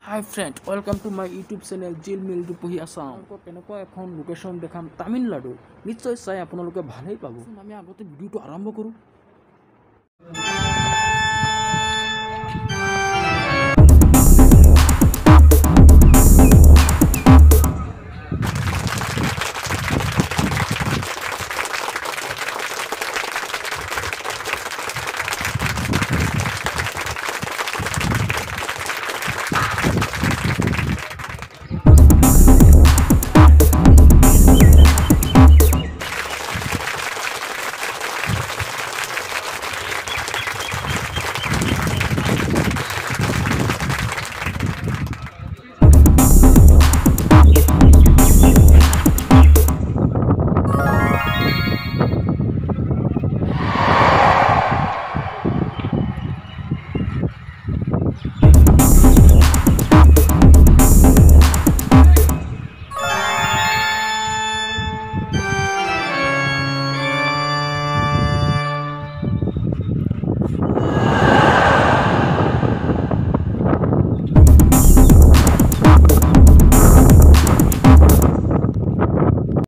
Hi friend, welcome to my YouTube channel Jill Mill to Puhi Assam. কেনেকুৱা এখন location দেখাম তামিলনাডু নিশ্চয় চাই আপোনালোকে ভালেই পাব। আমি আগতে ভিডিঅ'টো আৰম্ভ কৰোঁ।